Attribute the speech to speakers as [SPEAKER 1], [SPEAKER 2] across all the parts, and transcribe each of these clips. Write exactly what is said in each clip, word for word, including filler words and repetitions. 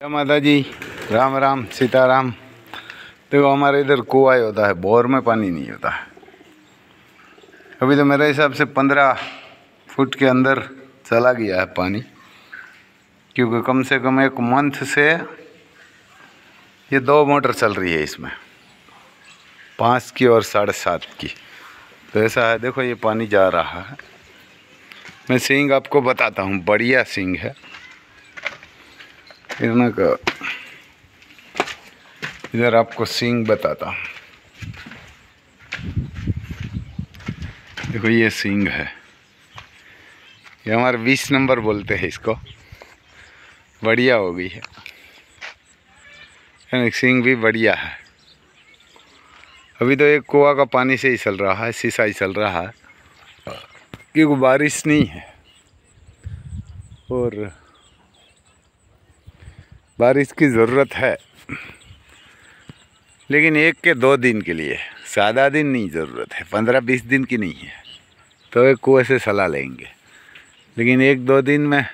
[SPEAKER 1] माता जी, राम राम सीताराम। देखो हमारे इधर कुआँ होता है, बोर में पानी नहीं होता है। अभी तो मेरे हिसाब से पंद्रह फुट के अंदर चला गया है पानी, क्योंकि कम से कम एक मंथ से ये दो मोटर चल रही है इसमें, पाँच की और साढ़े सात की। तो ऐसा है, देखो ये पानी जा रहा है। मैं सींग आपको बताता हूँ, बढ़िया सींग है इतना का। इधर आपको सींग बताता हूँ, देखो ये सींग है, ये हमारे बीस नंबर बोलते हैं इसको। बढ़िया हो गई है, सींग भी बढ़िया है। अभी तो एक कुआं का पानी से ही चल रहा है, शीशा ही चल रहा है, क्योंकि बारिश नहीं है और बारिश की ज़रूरत है, लेकिन एक के दो दिन के लिए, ज़्यादा दिन नहीं ज़रूरत है, पंद्रह बीस दिन की नहीं है। तो एक कुएं से सलाह लेंगे, लेकिन एक दो दिन में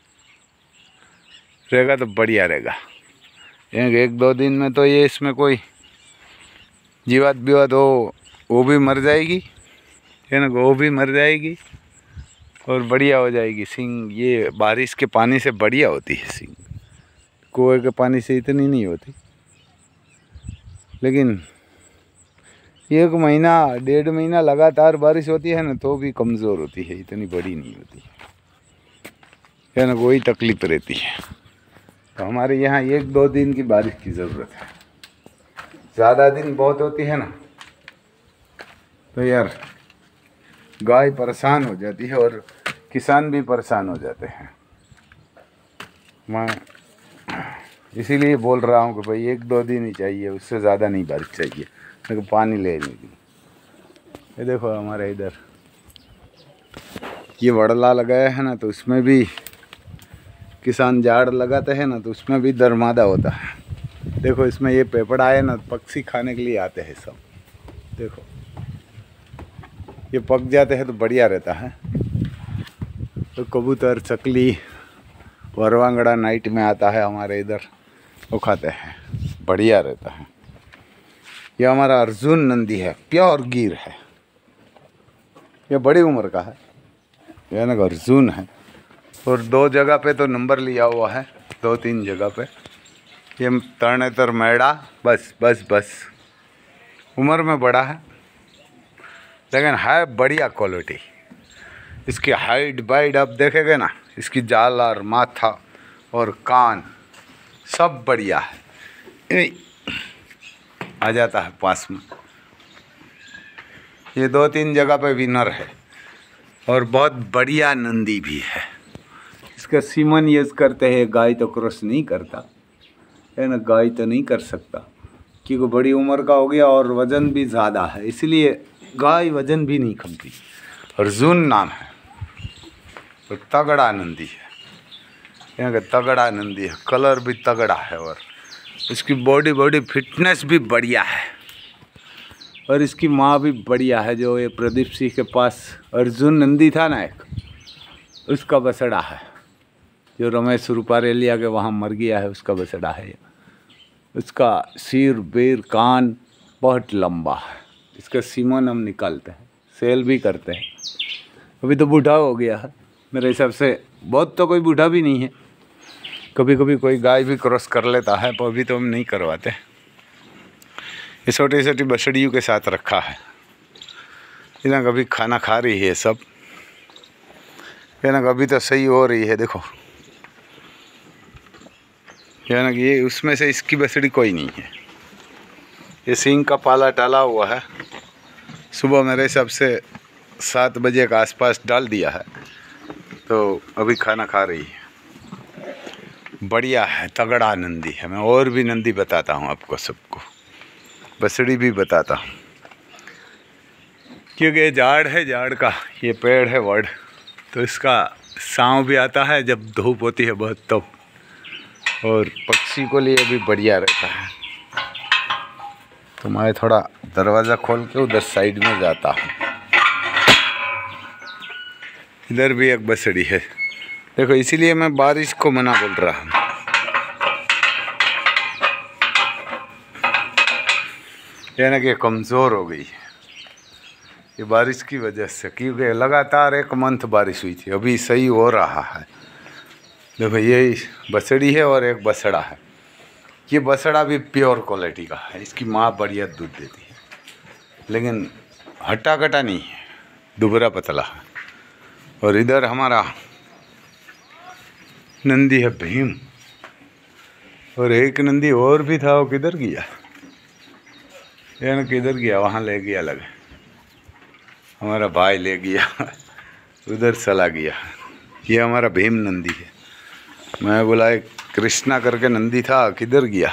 [SPEAKER 1] रहेगा तो बढ़िया रहेगा। एक दो दिन में तो ये इसमें कोई जीवात बीवात हो वो भी मर जाएगी, है ना, वो भी मर जाएगी और बढ़िया हो जाएगी सींग। ये बारिश के पानी से बढ़िया होती है सींग, कुएं के पानी से इतनी नहीं होती। लेकिन एक महीना डेढ़ महीना लगातार बारिश होती है ना, तो भी कमज़ोर होती है, इतनी बड़ी नहीं होती है ना, कोई तकलीफ रहती है। तो हमारे यहाँ एक दो दिन की बारिश की ज़रूरत है। ज़्यादा दिन बहुत होती है ना, तो यार गाय परेशान हो जाती है और किसान भी परेशान हो जाते हैं। मैं इसीलिए बोल रहा हूँ कि भाई एक दो दिन ही चाहिए, उससे ज़्यादा नहीं बारिश चाहिए, क्योंकि पानी लेने की। ये देखो हमारे इधर ये वड़ला लगाया है ना, तो उसमें भी किसान झाड़ लगाते हैं ना, तो उसमें भी दरमादा होता है। देखो इसमें ये पेपड़ा है ना, पक्षी खाने के लिए आते हैं सब। देखो ये पक जाते हैं तो बढ़िया रहता है। तो कबूतर, चकली, वरवांगड़ा नाइट में आता है हमारे इधर, वो खाते हैं, बढ़िया रहता है। ये हमारा अर्जुन नंदी है, प्योर गिर है, ये बड़ी उम्र का है, यह ना अर्जुन है। और दो जगह पे तो नंबर लिया हुआ है, दो तीन जगह पे। ये तरणेतर मैड़ा, बस बस बस उम्र में बड़ा है, लेकिन है बढ़िया क्वालिटी। इसकी हाइट बाइट आप देखेंगे ना, इसकी जाल और माथा और कान सब बढ़िया है। आ जाता है पास में। ये दो तीन जगह पे विनर है और बहुत बढ़िया नंदी भी है। इसका सीमन यूज़ करते हैं, गाय तो क्रॉस नहीं करता है ना, गाय तो नहीं कर सकता, क्योंकि बड़ी उम्र का हो गया और वज़न भी ज़्यादा है, इसलिए गाय वज़न भी नहीं कमती। अर्जुन नाम है और तगड़ा नंदी है, यहाँ का तगड़ा नंदी है, कलर भी तगड़ा है और इसकी बॉडी बॉडी फिटनेस भी बढ़िया है। और इसकी माँ भी बढ़िया है, जो ये प्रदीप सिंह के पास अर्जुन नंदी था ना एक, उसका बछड़ा है, जो रमेश रूपारेलिया के वहाँ मर गया है, उसका बछड़ा है। उसका सिर, बेर, कान बहुत लंबा है। इसका सीमन हम निकालते हैं, सेल भी करते हैं। अभी तो बूढ़ा हो गया है मेरे हिसाब से, बहुत तो कोई बूढ़ा भी नहीं है। कभी कभी कोई गाय भी क्रॉस कर लेता है, पर अभी तो हम नहीं करवाते। ये छोटी छोटी बछड़ियों के साथ रखा है, इन्हें कभी खाना खा रही है सब, इन्हें कभी तो सही हो रही है। देखो यानी कि ये उसमें से इसकी बछड़ी कोई नहीं है। ये सींग का पाला डाला हुआ है, सुबह मेरे हिसाब से सात बजे के आसपास डाल दिया है, तो अभी खाना खा रही है। बढ़िया है, तगड़ा नंदी है। मैं और भी नंदी बताता हूँ आपको, सबको बछड़ी भी बताता हूँ, क्योंकि ये झाड़ है, झाड़ का ये पेड़ है वड, तो इसका छांव भी आता है जब धूप होती है बहुत तब, और पक्षी को लिए भी बढ़िया रहता है। तो मैं थोड़ा दरवाज़ा खोल के उधर साइड में जाता हूँ। इधर भी एक बछड़ी है, देखो इसीलिए मैं बारिश को मना बोल रहा हूँ। ये ना कि कमज़ोर हो गई है ये बारिश की वजह से, क्योंकि लगातार एक मंथ बारिश हुई थी। अभी सही हो रहा है। देखो ये बछड़ी है और एक बछड़ा है। ये बछड़ा भी प्योर क्वालिटी का है, इसकी माँ बढ़िया दूध देती है, लेकिन हट्टा कटा नहीं है, दुबरा पतला है। और इधर हमारा नंदी है भीम, और एक नंदी और भी था, वो किधर गया? यानी किधर गया? वहाँ ले गया लगे, हमारा भाई ले गया उधर चला गया। ये हमारा भीम नंदी है। मैं बोला एक कृष्णा करके नंदी था, किधर गया?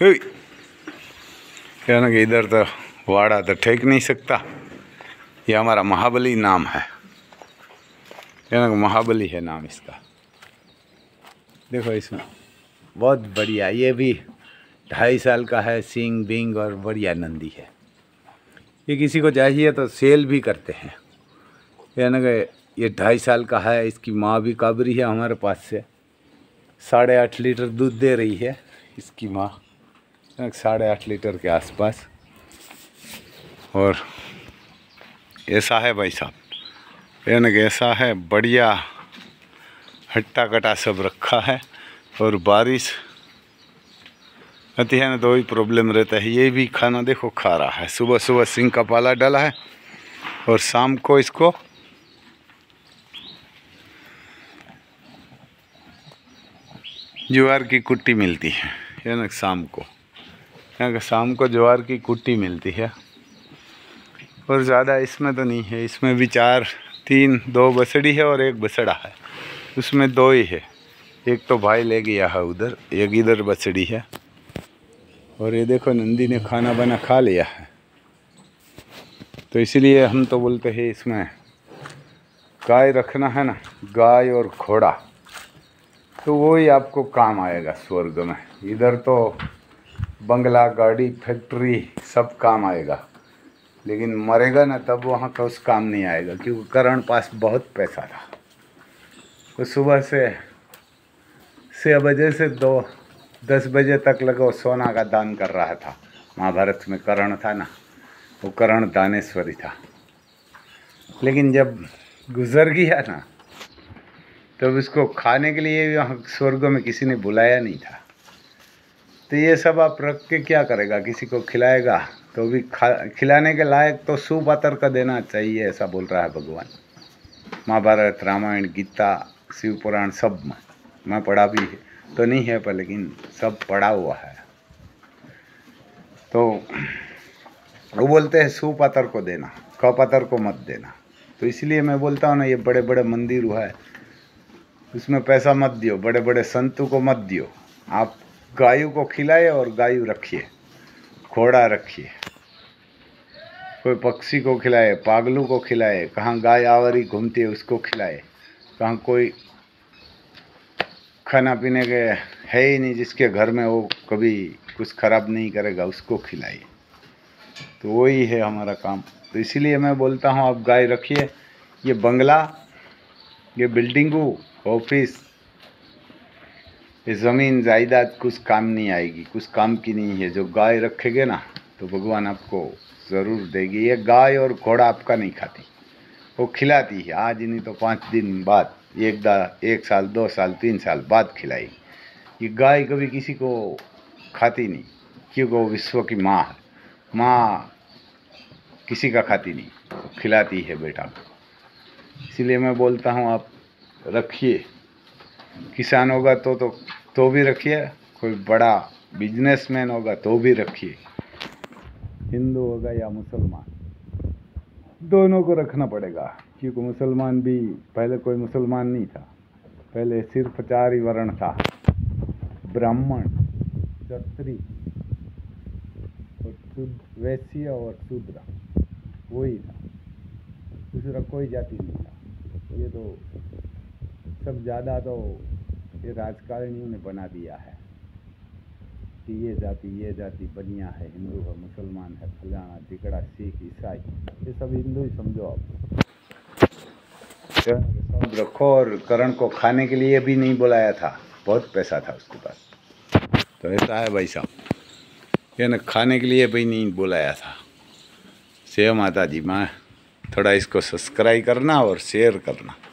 [SPEAKER 1] यानी कि इधर तो वाड़ा तो ठेक नहीं सकता। ये हमारा महाबली नाम है, यानी कि महाबली है नाम इसका। देखो इसमें बहुत बढ़िया, ये भी ढाई साल का है, सींग बिंग और बढ़िया नंदी है। ये किसी को चाहिए तो सेल भी करते हैं। यानी कि ये ढाई साल का है, इसकी माँ भी काबरी है हमारे पास से, साढ़े आठ लीटर दूध दे रही है इसकी माँ, साढ़े आठ लीटर के आसपास। और ऐसा है भाई साहब, यानी कि ऐसा है, बढ़िया हट्टा कटा सब रखा है। और बारिश आती है ना तो ही प्रॉब्लम रहता है। ये भी खाना देखो खा रहा है, सुबह सुबह सिंह का पाला डाला है, और शाम को इसको ज्वार की कुट्टी मिलती है, यानी शाम को, यानी शाम को ज्वार की कुट्टी मिलती है। और ज़्यादा इसमें तो नहीं है, इसमें भी चार तीन दो बछड़ी है और एक बछड़ा है, उसमें दो ही है। एक तो भाई ले गया है उधर, एक इधर बछड़ी है। और ये देखो नंदी ने खाना बना खा लिया है, तो इसलिए हम तो बोलते हैं इसमें गाय रखना है ना, गाय और घोड़ा, तो वो ही आपको काम आएगा स्वर्ग में। इधर तो बंगला गाड़ी फैक्ट्री सब काम आएगा, लेकिन मरेगा ना तब वहाँ का उस काम नहीं आएगा, क्योंकि करण पास बहुत पैसा था। तो सुबह से छः बजे से दो दस बजे तक लगा वो सोना का दान कर रहा था। महाभारत में कर्ण था ना, वो कर्ण दानेश्वरी था। लेकिन जब गुजर गया ना, तब तो उसको खाने के लिए वहाँ स्वर्ग में किसी ने बुलाया नहीं था। तो ये सब आप रख के क्या करेगा? किसी को खिलाएगा तो भी खा खिलाने के लायक तो सुपात्र का देना चाहिए, ऐसा बोल रहा है भगवान। महाभारत, रामायण, गीता, शिव पुराण सब में मैं पढ़ा भी है, तो नहीं है पर लेकिन सब पढ़ा हुआ है। तो वो बोलते हैं सुपात्र को देना, कपात्र को मत देना। तो इसलिए मैं बोलता हूँ ना, ये बड़े बड़े मंदिर हुआ है, उसमें पैसा मत दियो, बड़े बड़े संतों को मत दियो। आप गायों को खिलाए और गायों रखिए, घोड़ा रखिए, कोई पक्षी को खिलाए, पागलों को खिलाए, कहाँ गाय आवारी घूमती है उसको खिलाए, कहाँ कोई खाना पीने के है ही नहीं जिसके घर में वो कभी कुछ खराब नहीं करेगा, उसको खिलाइए। तो वही है हमारा काम। तो इसीलिए मैं बोलता हूँ आप गाय रखिए। ये बंगला, ये बिल्डिंगों, ऑफिस, ये ज़मीन जायदाद कुछ काम नहीं आएगी, कुछ काम की नहीं है। जो गाय रखेंगे ना तो भगवान आपको ज़रूर देगी। ये गाय और घोड़ा आपका नहीं खाती, वो खिलाती है, आज नहीं तो पाँच दिन बाद, एक दा एक साल दो साल तीन साल बाद खिलाएगी। ये गाय कभी किसी को खाती नहीं, क्योंकि वो विश्व की माँ है। माँ किसी का खाती नहीं, खिलाती है बेटा को। इसीलिए मैं बोलता हूँ आप रखिए। किसान होगा तो तो तो भी रखिए, कोई बड़ा बिजनेसमैन होगा तो भी रखिए, हिंदू होगा या मुसलमान, दोनों को रखना पड़ेगा। क्योंकि मुसलमान भी, पहले कोई मुसलमान नहीं था, पहले सिर्फ चार ही वर्ण था, ब्राह्मण, क्षत्रिय और शूद्र, वैश्य और शूद्र, वही था, दूसरा कोई जाति नहीं था। ये तो सब ज़्यादा तो ये राजकारणियों ने बना दिया है कि ये जाति ये जाति बढ़िया है, हिंदू है, मुसलमान है, फलाना टिकड़ा, सिख, ईसाई, ये सब हिंदू ही समझो आप। सब रखो। और करण को खाने के लिए भी नहीं बुलाया था, बहुत पैसा था उसके पास। तो ऐसा है भाई साहब, ये ना खाने के लिए भी नहीं बुलाया था। सेव माता जी माँ, थोड़ा इसको सब्सक्राइब करना और शेयर करना।